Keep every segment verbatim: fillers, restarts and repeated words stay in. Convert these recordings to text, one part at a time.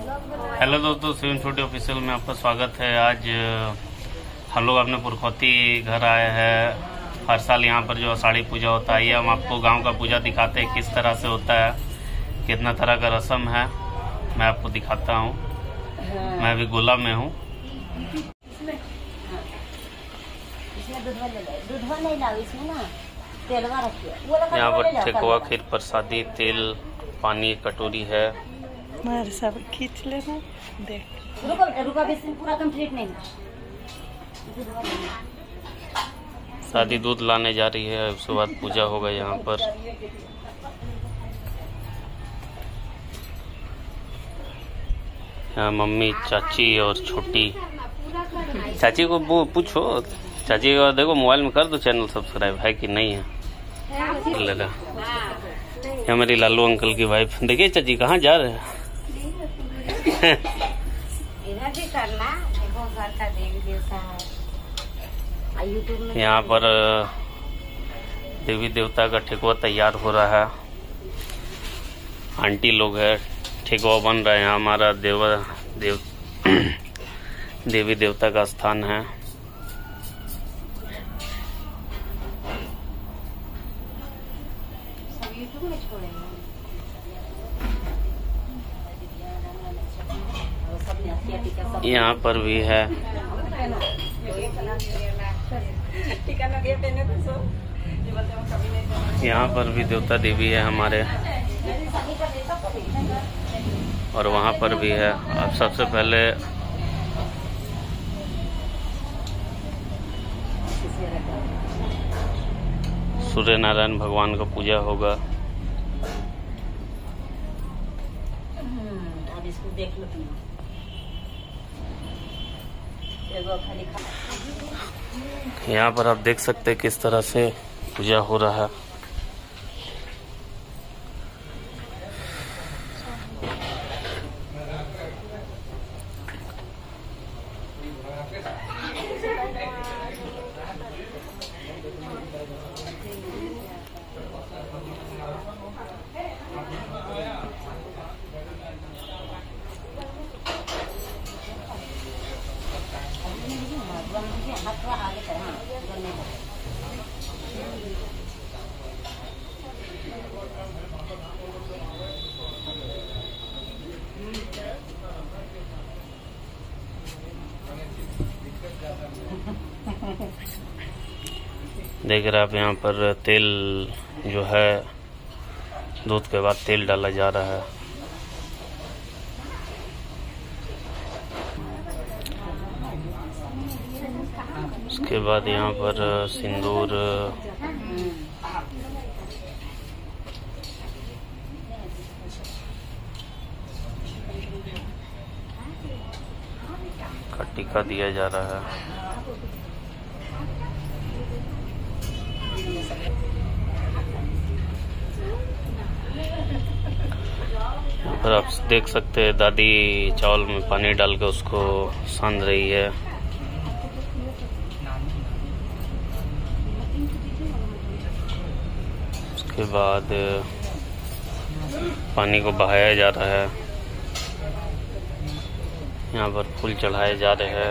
Hello दोस्तों, seven forty official में आपका स्वागत है। आज हम लोग अपने पुरखौती घर आए हैं। हर साल यहाँ पर जो आषाढ़ी पूजा होता है, ये हम आपको गांव का पूजा दिखाते हैं किस तरह से होता है, कितना तरह का रस्म है, मैं आपको दिखाता हूँ। मैं अभी गोला में हूँ। यहाँ पर ठेकुआ, खीर, प्रसादी, तेल, पानी, कटोरी है। मार सब खींच लेना। देख रुको रुको, अभी पूरा कंप्लीट नहीं। शादी दूध लाने जा रही है, उसके बाद पूजा होगा यहाँ पर। यहाँ मम्मी, चाची और छोटी। चाची को वो पूछो, चाची को देखो मोबाइल में कर दो चैनल सब्सक्राइब है कि नहीं है। ले ला, ये हमारी लालू अंकल की वाइफ। देखिए चाची कहाँ जा रहे हैं। इधर भी करना, देखो घर का देवी देवता है। यूट्यूब में यहाँ पर देवी देवता का ठेकुआ तैयार हो रहा है। आंटी लोग है, ठेकुआ बन रहा है। यहाँ हमारा देव देव देवी देवता का स्थान है। सब यूट्यूब में छोड़ेंगे। यहाँ पर भी है। यहाँ पर भी देवता देवी है हमारे, और वहाँ पर भी है। अब सबसे पहले सूर्य नारायण भगवान का पूजा होगा। अब इसको देख लो। यहाँ पर आप देख सकते हैं किस तरह से पूजा हो रहा है। देख रहे आप, यहाँ पर तेल जो है, दूध के बाद तेल डाला जा रहा है। उसके बाद यहाँ पर सिंदूर, का टीका दिया जा रहा है। पर आप देख सकते हैं दादी चावल में पानी डाल के उसको सान रही है। उसके बाद पानी को बहाया जा रहा है। यहाँ पर फूल चढ़ाए जा रहे हैं।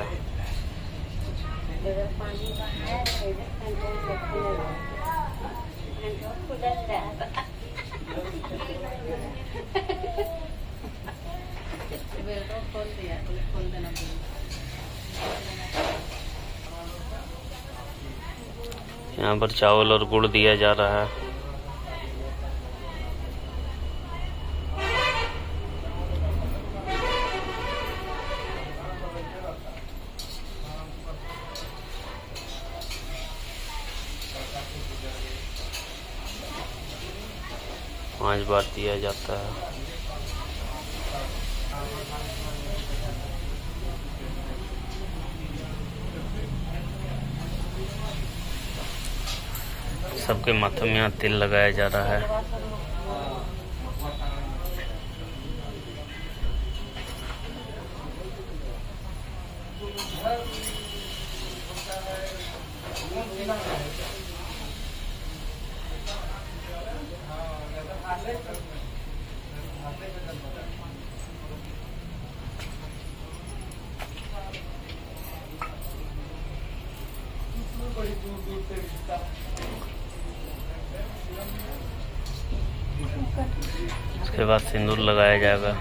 यहाँ पर चावल और गुड़ दिया जा रहा है। पांच बार दिया जाता है। सबके माथे में यहाँ तिल लगाया जा रहा है। बाद सिंदूर लगाया जाएगा।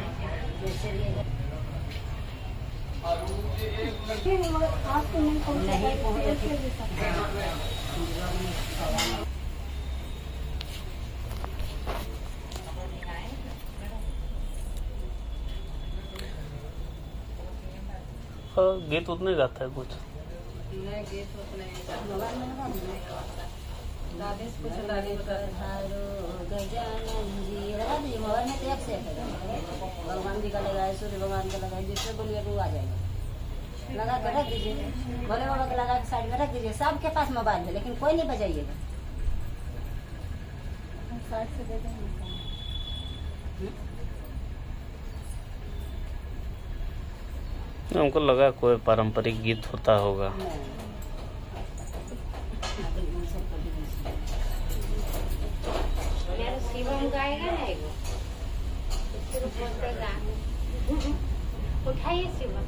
गीत उतने गाता है कुछ गीत उतने दादी से कुछ दादी भगवान जी का लगाए, सूर्य भगवान का लगाए, जिससे बोलिए वो आ जाएगा। लगा के रख दीजिए, भोले बाबा का लगा के साइड में रख दीजिए। सबके पास मोबाइल है लेकिन कोई नहीं बजाइएगा। साइड से दे देंगे। हमको लगा कोई पारंपरिक गीत होता होगा। शिवम गाएगा ना एगो, उठाइए शिवम,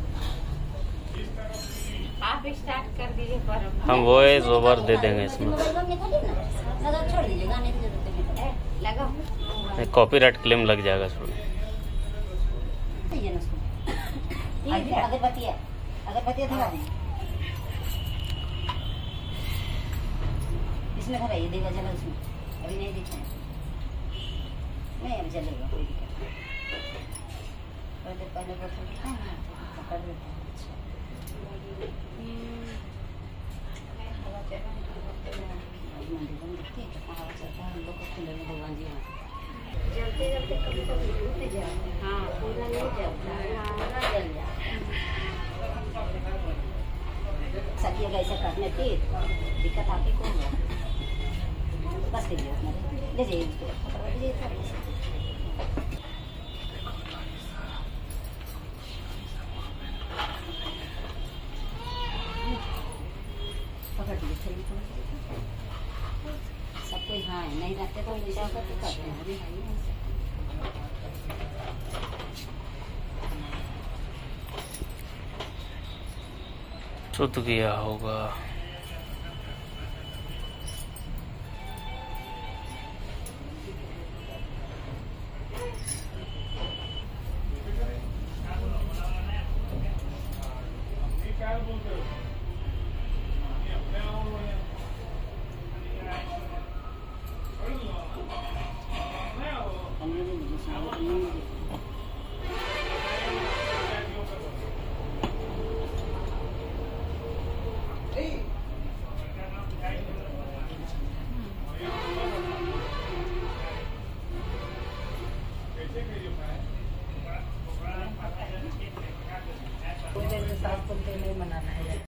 आप स्टार्ट कर दीजिए। परम हम वॉइस ओवर दे देंगे इसमें। लगा कॉपीराइट क्लेम लग जाएगा। छोड़ अगरबत्ती अगरबत्ती धरा दें, इसमें धराइए, देगा जला उसमें। अभी नहीं दिखा नहीं, अब जलेगा, कोई दिक्कत नहीं। पहले पहले पकड़ देते हैं। भगवान जी जलते जलते कभी कभी टूट जाए। हाँ, पूरा नहीं जलता, पूरा जल जाए। सकिएगा ऐसा करने की दिक्कत आपकी कौन है? बस दीजिए उसमें, ले जाइए उसको, पकड़ दीजिए थोड़ी सी। पकड़ दीजिए थोड़ी थोड़ी। सब कोई हाँ नहीं रखते तो निशा करते करते हैं। अभी है शुद्ध किया होगा। कोई देर में साफ नहीं मनाना है।